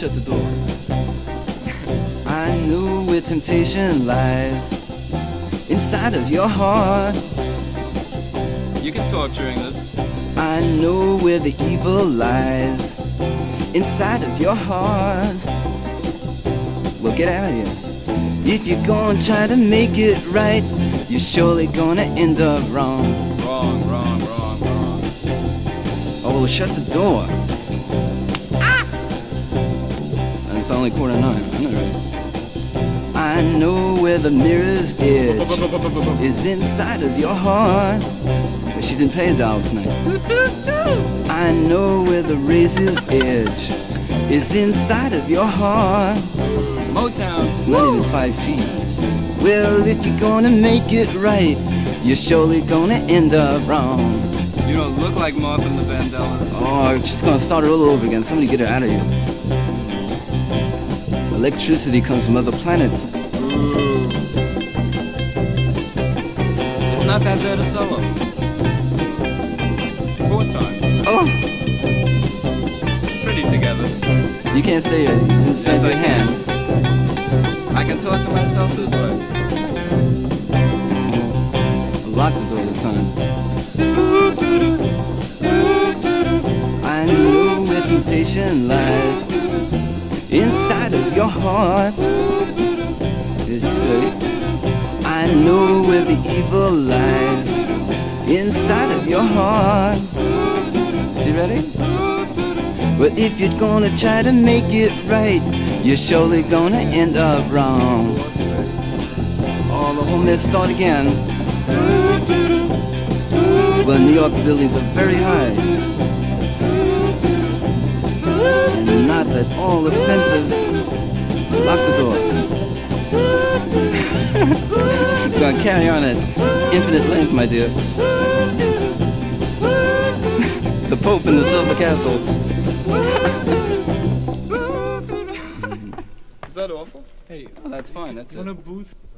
shut the door. I know where temptation lies inside of your heart. You can talk during this. I know where the evil lies inside of your heart. Well, get out of here. If you're gonna try to make it right, you're surely gonna end up wrong. Wrong. Oh, well, shut the door. Ah! And it's only 8:45. I know, right? I know where the mirror's edge is inside of your heart. But she didn't pay a dollar tonight. I know where the razor's edge is inside of your heart. Motown. It's not even 5 feet. Well, if you're gonna make it right, you're surely gonna end up wrong. You don't look like Martha the Vandella. Oh, she's gonna start it all over again. Somebody get her out of here. Electricity comes from other planets. Ooh. It's not that bad a solo. 4 times. Oh! It's pretty together. You can't say it. You didn't say Yes, I your hand. I can talk to myself this way. Lock the door this time. I know where temptation lies inside of your heart. This is it. I know where the evil lies inside of your heart. Is he ready? But if you're gonna try to make it right, you're surely gonna end up wrong. Oh, the whole mess start again. Well, in New York, the buildings are very high. And not at all offensive. Lock the door. Gonna carry on at infinite length, my dear. The Pope in the Silver Castle. Is that awful? Hey, oh, that's fine. That's on it. a booth.